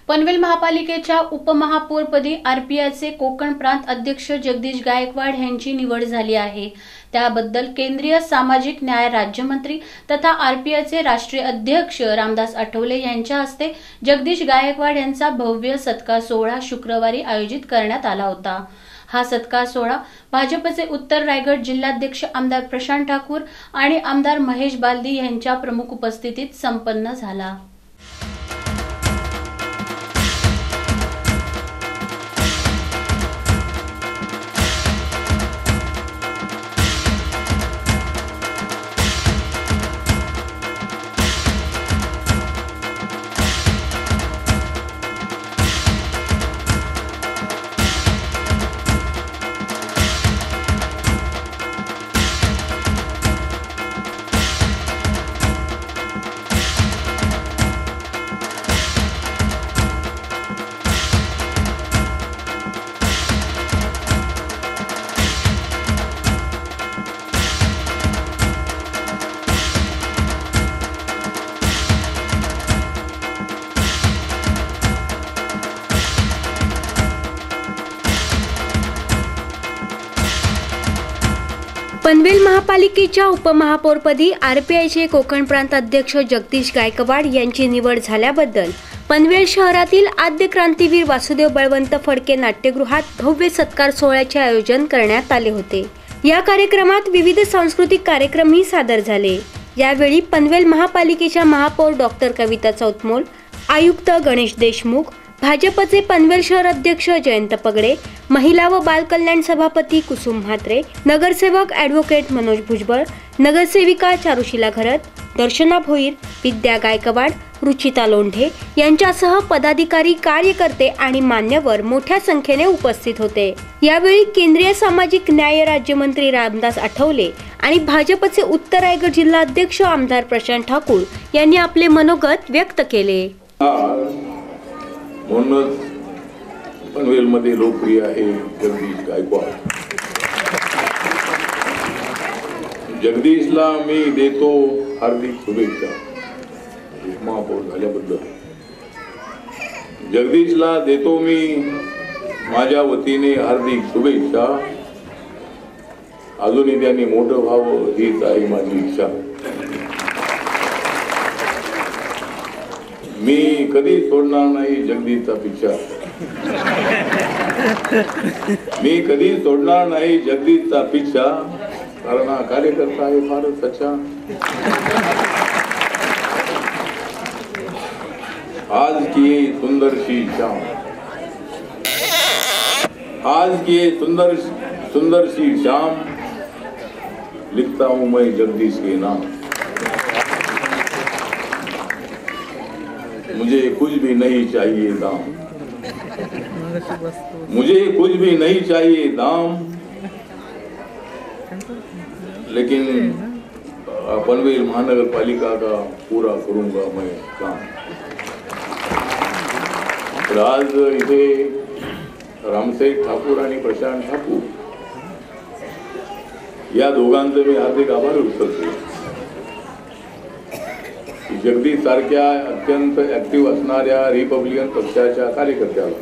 पनवेल महापालिकेच्या उपमहापौरपदी आरपीआयचे कोकण प्रांत अध्यक्ष जगदीश गायकवाड यांची निवड झाली आहे। त्याबद्दल केंद्रीय सामाजिक न्याय राज्यमंत्री तथा आरपीआयचे राष्ट्रीय अध्यक्ष रामदास आठवले यांच्या हस्ते जगदीश गायकवाड यांचा भव्य सत्कार सोहळा शुक्रवारी आयोजित करण्यात आला होता। हा सत्कार सोहळा भाजपचे उत्तर रायगड जिल्हाध्यक्ष आमदार प्रशांत ठाकूर आणि आमदार महेश बालदी यांच्या प्रमुख उपस्थितीत संपन्न झाला। पनवेल महापालिकेच्या उपमहापौरपदी आरपीआयचे कोकण प्रांत अध्यक्ष जगदीश गायकवाड यांची निवड झाल्याबद्दल पनवेल शहरातील आद्य क्रांतीवीर वासुदेव बळवंत फडके नाट्यगृहात भव्य सत्कार सोहळ्याचे आयोजन करण्यात आले होते। या कार्यक्रमात विविध सांस्कृतिक कार्यक्रमही सादर झाले। यावेळी पनवेल महापालिकेच्या महापौर डॉक्टर कविता चौतमोल, आयुक्त गणेश देशमुख, भाजपचे पनवेल शहर अध्यक्ष जयंत पगडे, महिला व बाल कल्याण सभापती कुसुम म्हात्रे, नगरसेवक ॲडव्होकेट मनोज भुजबळ, नगरसेविका चारुशीला घरत, दर्शना भोईर, विद्या गायकवाड, रुचिता लोंढे यांच्यासह पदाधिकारी, कार्यकर्ते आणि मान्यवर मोठ्या संख्येने उपस्थित होते। यावेळी केंद्रीय सामाजिक न्याय राज्यमंत्री रामदास आठवले आणि भाजपचे उत्तर रायगड जिल्हाध्यक्ष आमदार प्रशांत ठाकूर यांनी आपले मनोगत व्यक्त केले। म्हणूनच पनवेलमध्ये लोकप्रिय आहे जगदीश गायकवाड। जगदीशला मी देतो हार्दिक शुभेच्छा उपमहापौर झाल्याबद्दल। जगदीशला देतो मी माझ्या वतीने हार्दिक शुभेच्छा। अजूनही त्यांनी मोठं व्हावं हीच आहे माझी इच्छा। मी कधी सोडणार नाही जगदीशचा पिच्छा। मी कधी सोडणार नाही जगदीशचा पिच्छा, कारण हा कार्यकर्ता आहे फारच सच्चा। आज की ये सुंदर सी शाम, आज की ये सुंदर सी शाम, लिखता हूं मैं जगदीश के नाम। मुझे कुछ भी नहीं चाहिए दाम, मुझे कुछ भी नहीं चाहिए दाम, लेकिन पनवेल महानगर पालिका का पूरा करूंगा मैं काम। तर आज इथे रामसेठ ठाकूर आणि प्रशांत ठाकूर या दोघांचे मी हार्दिक आभार व्यक्त करतो। जगदीश सारख्या अत्यंत ऍक्टिव्ह असणाऱ्या रिपब्लिकन पक्षाच्या कार्यकर्त्याला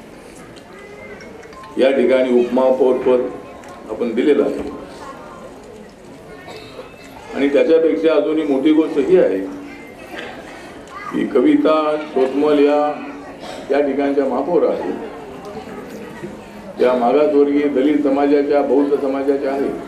या ठिकाणी उपमहापौर पद आपण दिलेलं आहे। आणि त्याच्यापेक्षा अजूनही मोठी गोष्ट ही आहे की कविता चौतमोल या ठिकाणच्या महापौर आहेत, त्या मागासवर्गीय दलित समाजाच्या, बौद्ध समाजाच्या आहेत।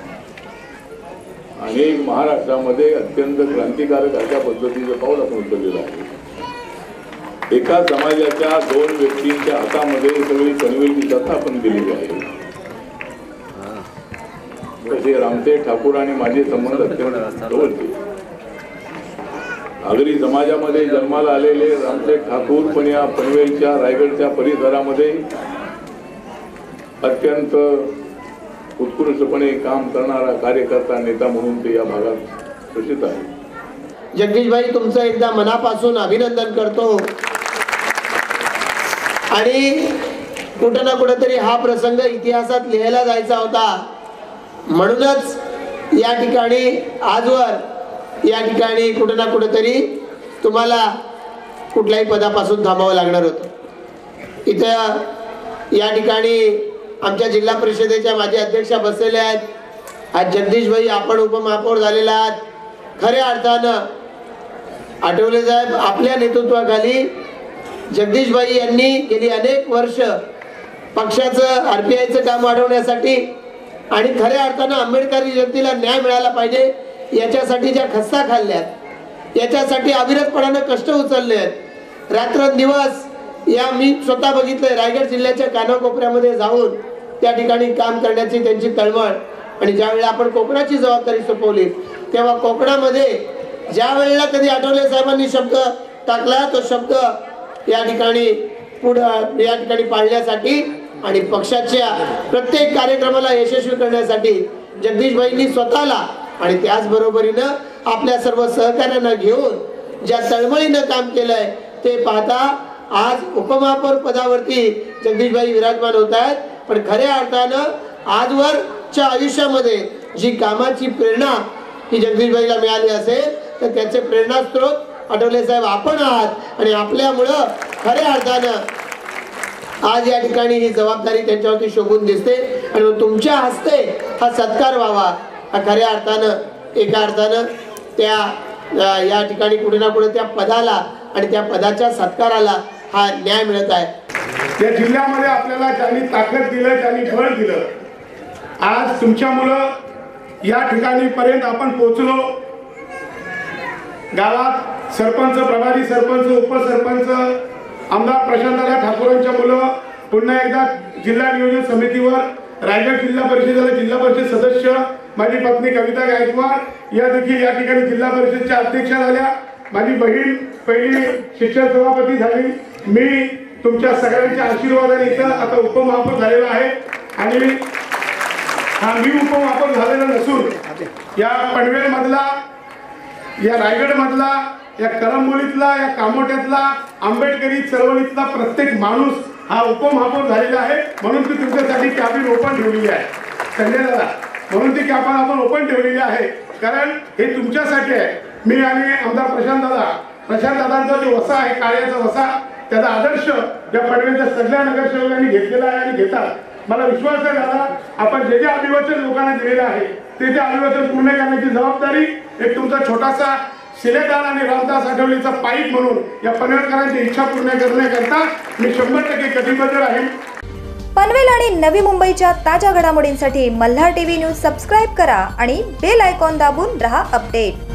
अनेक महाराष्ट्रामध्ये अत्यंत क्रांतिकारक अशा पद्धतीचं पाऊल आपण उचललेलं आहे। एका समाजाच्या दोन व्यक्तींच्या हातामध्ये सगळी पनवेलची सत्ता आपण दिलेली आहे। तसे रामसेठ ठाकूर आणि माझे संबंध अत्यंत जवळचे। आगरी समाजामध्ये जन्माला आलेले रामसेठ ठाकूर पण या पनवेलच्या रायगडच्या परिसरामध्ये अत्यंत उत्कृष्टपणे काम करणारा कार्यकर्ता, नेता म्हणून ते या भागात प्रसिद्ध आहे। जगदीश भाई, तुमचं एकदा मनापासून अभिनंदन करतो। आणि कुठं ना कुठेतरी हा प्रसंग इतिहासात लिहायला जायचा होता, म्हणूनच या ठिकाणी आजवर या ठिकाणी कुठं ना कुठेतरी तुम्हाला कुठल्याही पदापासून थांबावं लागणार होतं। इथं या ठिकाणी आमच्या जिल्हा परिषदेच्या माजी अध्यक्षा बसलेल्या आहेत। आज जगदीश भाई आपण उपमहापौर झालेला आहात। खऱ्या अर्थानं आठवले साहेब आपल्या नेतृत्वाखाली जगदीश भाई यांनी गेली अनेक वर्ष पक्षाचं आरपीआयचं काम वाढवण्यासाठी आणि खऱ्या अर्थानं आंबेडकरी जनतेला न्याय मिळाला पाहिजे याच्यासाठी ज्या खस्ता खाल्ल्यात, याच्यासाठी अविरतपणानं कष्ट उचलले आहेत। रात्रंदिवस या मी स्वतः बघितलंय। रायगड जिल्ह्याच्या कानाकोपऱ्यामध्ये जाऊन त्या ठिकाणी काम करण्याची त्यांची तळमळ आणि ज्यावेळेला आपण कोकणाची जबाबदारी सोपवली तेव्हा कोकणामध्ये ज्या वेळेला कधी आठवले साहेबांनी शब्द टाकला तो शब्द या ठिकाणी या ठिकाणी पाळण्यासाठी आणि पक्षाच्या प्रत्येक कार्यक्रमाला यशस्वी करण्यासाठी जगदीश भाईंनी स्वतःला आणि त्याचबरोबरीनं आपल्या सर्व सहकार्यांना घेऊन ज्या तळमळीनं काम केलंय ते पाहता आज उपमहापौर पदावरती जगदीश भाई विराजमान होत आहेत। पण खऱ्या अर्थानं आजवरच्या आयुष्यामध्ये जी कामाची प्रेरणा ही जगदीश भाईला मिळाली असेल तर त्याचे प्रेरणास्त्रोत आठवले साहेब आपण आहात आणि आपल्यामुळं खऱ्या अर्थानं आज या ठिकाणी ही जबाबदारी त्यांच्यावरती शोभून दिसते आणि तुमच्या हस्ते हा सत्कार व्हावा हा खऱ्या अर्थानं एका अर्थानं त्या या ठिकाणी कुठे ना कुठे त्या पदाला आणि त्या पदाच्या सत्काराला हा न्याय मिळत आहे। या जिल्ह्यामध्ये आपल्याला ज्यांनी ताकद दिलं, ज्यांनी बळ दिलं, आज तुमच्यामुळं या ठिकाणी पर्यंत आपण पोहोचलो। गावात सरपंच, प्रभारी सरपंच, उपसरपंच, आमदार प्रशांतदादा ठाकूरांच्या मुलं पुन्हा एकदा जिल्हा नियोजन समितीवर, रायगड जिल्हा परिषदेला जिल्हा परिषद सदस्य माझी पत्नी कविता गायकवाड या देखील या ठिकाणी जिल्हा परिषदच्या अध्यक्षा झाल्या। माझी बहीण पहिली शिक्षण सभापती झाली। मी तुमच्या सगळ्यांच्या आशीर्वादाने इथं आता उपमहापौर झालेला आहे आणि मी उपमहापौर झालेला नसून या पनवेल मधला, या रायगड मधला, या कळंबोलीतला, या कामोट्यातला, आंबेडकरी चळवळीतला प्रत्येक माणूस हा उपमहापौर झालेला आहे। म्हणून ती तुमच्यासाठी कॅबिन ओपन ठेवलेली आहे संजय दादा, म्हणून ती कॅबिन आपण ओपन ठेवलेली आहे कारण हे तुमच्यासाठी आहे। मी आणि आमदार प्रशांत दादांचा जो वसा आहे, कार्याचा वसा, त्याचा आदर्श या पनवेलच्या सगळ्या नगरसेवकांनी घेतलेला आहे आणि घेतात। मला विश्वास आहे दादा, आपण जे अभिवचन लोकांना दिलेलं आहे ते अभिवचन पूर्ण करण्याची जबाबदारी एक तुमचा छोटासा शिलेदार आणि रामदास आठवलेचा पाईप म्हणून या पनवेलकरांची इच्छा पूर्ण करण्याकरता मी 100% कटिबद्ध राहील। पनवेल आणि नवी मुंबईच्या ताज्या घडामोडींसाठी मल्हार टीव्ही न्यूज सबस्क्राईब करा आणि बेल आयकॉन दाबून रहा अपडेट।